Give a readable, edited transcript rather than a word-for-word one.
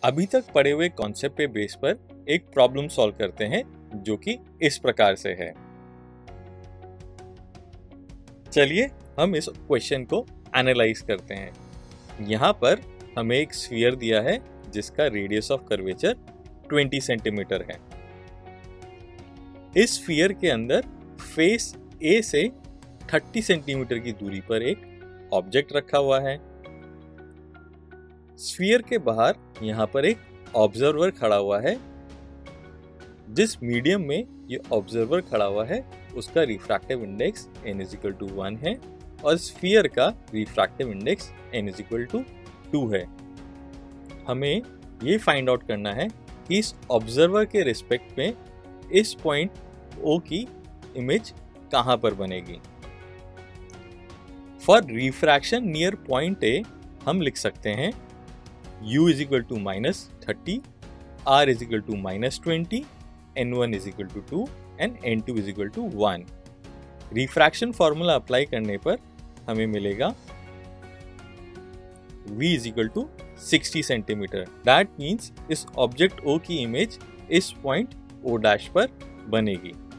अभी तक पढ़े हुए कॉन्सेप्ट के बेस पर एक प्रॉब्लम सॉल्व करते हैं जो कि इस प्रकार से है। चलिए हम इस क्वेश्चन को एनालाइज करते हैं। यहाँ पर हमें एक स्फीयर दिया है जिसका रेडियस ऑफ कर्वेचर 20 सेंटीमीटर है। इस स्फीयर के अंदर फेस ए से 30 सेंटीमीटर की दूरी पर एक ऑब्जेक्ट रखा हुआ है। स्फीयर के बाहर यहाँ पर एक ऑब्जर्वर खड़ा हुआ है। जिस मीडियम में ये ऑब्जर्वर खड़ा हुआ है उसका रिफ्रैक्टिव इंडेक्स n=1 है और स्फीयर का रिफ्रैक्टिव इंडेक्स n=2 है। हमें ये फाइंड आउट करना है कि इस ऑब्जर्वर के रिस्पेक्ट में इस पॉइंट O की इमेज कहां पर बनेगी। For refraction near point A हम लिख सकते हैं u=-30, r=-20, n1=2 and n2=1। Refraction formula apply करने पर हमें मिलेगा v=60 सेंटीमीटर। दैट मीन्स इस ऑब्जेक्ट O की इमेज इस पॉइंट O' पर बनेगी।